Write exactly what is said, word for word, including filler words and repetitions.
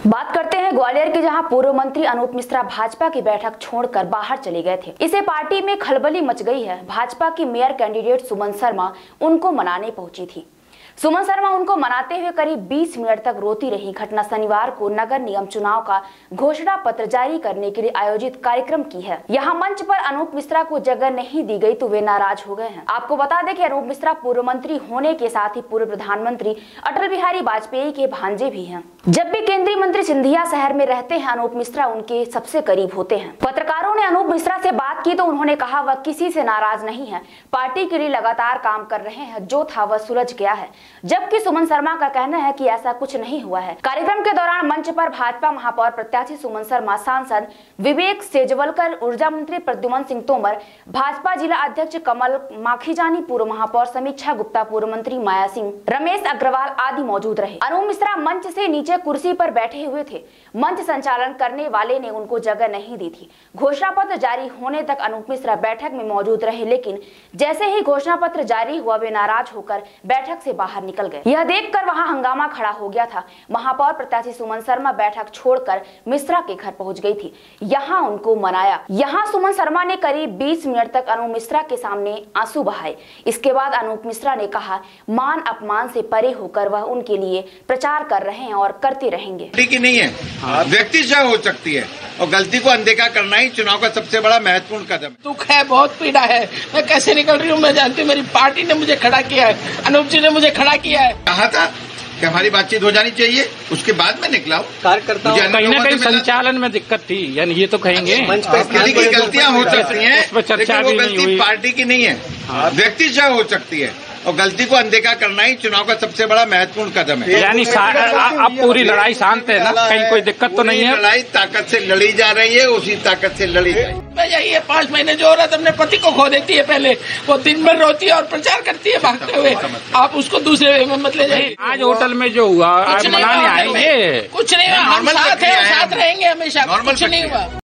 बात करते हैं ग्वालियर की, जहां पूर्व मंत्री अनूप मिश्रा भाजपा की बैठक छोड़कर बाहर चले गए थे। इसे पार्टी में खलबली मच गई है। भाजपा की मेयर कैंडिडेट सुमन शर्मा उनको मनाने पहुंची थी। सुमन शर्मा उनको मनाते हुए करीब बीस मिनट तक रोती रही। घटना शनिवार को नगर निगम चुनाव का घोषणा पत्र जारी करने के लिए आयोजित कार्यक्रम की है। यहाँ मंच पर अनूप मिश्रा को जगह नहीं दी गई तो वे नाराज हो गए हैं। आपको बता दें कि अनूप मिश्रा पूर्व मंत्री होने के साथ ही पूर्व प्रधानमंत्री अटल बिहारी वाजपेयी के भांजे भी हैं। जब भी केंद्रीय मंत्री सिंधिया शहर में रहते हैं, अनूप मिश्रा उनके सबसे करीब होते हैं। पत्रकारों ने अनूप मिश्रा से बात की तो उन्होंने कहा वह किसी से नाराज नहीं है, पार्टी के लिए लगातार काम कर रहे हैं, जो था वह सुलझ गया है। जबकि सुमन शर्मा का कहना है कि ऐसा कुछ नहीं हुआ है। कार्यक्रम के दौरान मंच पर भाजपा महापौर प्रत्याशी सुमन शर्मा, सांसद विवेक सेजवलकर, ऊर्जा मंत्री प्रद्युमन सिंह तोमर, भाजपा जिला अध्यक्ष कमल माखीजानी, पूर्व महापौर समीक्षा गुप्ता, पूर्व मंत्री माया सिंह, रमेश अग्रवाल आदि मौजूद रहे। अनूप मिश्रा मंच से नीचे कुर्सी पर बैठे हुए थे। मंच संचालन करने वाले ने उनको जगह नहीं दी थी। घोषणा पत्र जारी होने तक अनूप मिश्रा बैठक में मौजूद रहे, लेकिन जैसे ही घोषणा पत्र जारी हुआ वे नाराज होकर बैठक से बाहर निकल गए। यह देखकर वहां हंगामा खड़ा हो गया था। महापौर प्रत्याशी सुमन शर्मा बैठक छोड़कर मिश्रा के घर पहुंच गई थी। यहां उनको मनाया। यहां सुमन शर्मा ने करीब बीस मिनट तक अनूप मिश्रा के सामने आंसू बहाए। इसके बाद अनूप मिश्रा ने कहा मान अपमान से परे होकर वह उनके लिए प्रचार कर रहे हैं और करते रहेंगे। की नहीं है, व्यक्ति से हो सकती है और गलती को अनदेखा करना ही चुनाव का सबसे बड़ा महत्वपूर्ण कदम है। दुख है, बहुत पीड़ा है, मैं कैसे निकल रही हूँ मैं जानती हूँ। मेरी पार्टी ने मुझे खड़ा किया है, अनूप जी ने मुझे खड़ा किया है। कहा था कि हमारी बातचीत हो जानी चाहिए, उसके बाद मैं निकला हूँ। कार्यकर्ता कहीं ना कहीं संचालन में दिक्कत थी, यानी ये तो कहेंगे मंच पर गलतियाँ हो सकती हैं, लेकिन वो गलती पार्टी की नहीं है, व्यक्ति से हो सकती है और गलती को अनदेखा करना ही चुनाव का सबसे बड़ा महत्वपूर्ण कदम है। यानी अब पूरी लड़ाई शांत है ना, कहीं कोई दिक्कत तो नहीं है। लड़ाई ताकत से लड़ी जा रही है, उसी ताकत से लड़ी जाए। यही पाँच महीने जो औरत अपने पति को खो देती है, पहले वो दिन भर रोती है और प्रचार करती है भागते हुए, आप उसको दूसरे वे में मत ले जाइए। आज होटल में जो हुआ मनाने आएंगे, कुछ नहीं हुआ, हम साथ हैं, साथ रहेंगे हमेशा, कुछ नहीं हुआ।